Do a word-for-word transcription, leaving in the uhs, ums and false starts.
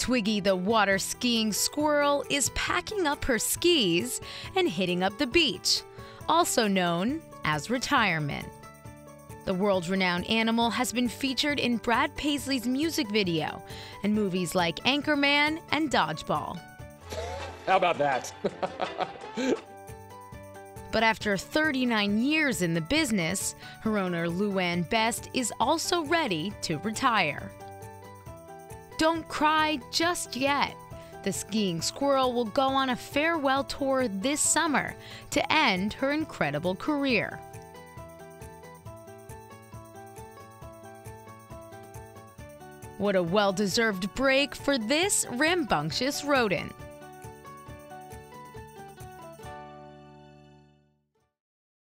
Twiggy the Waterskiing Squirrel is packing up her skis and hitting up the beach, also known as retirement. The world-renowned animal has been featured in Brad Paisley's music video and movies like Anchorman and Dodgeball. How about that? But after thirty-nine years in the business, her owner Luann Best is also ready to retire. Don't cry just yet. The skiing squirrel will go on a farewell tour this summer to end her incredible career. What a well-deserved break for this rambunctious rodent.